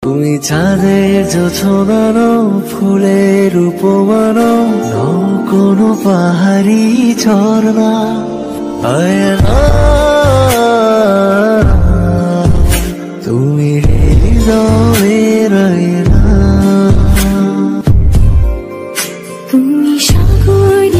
তুমি চাঁদের জোছনানো ফুলের উপমানো নও কোনো পাহাড়ি ঝর্ণা আয়না তুমি হৃদয়ের আয়না তুমি সাগর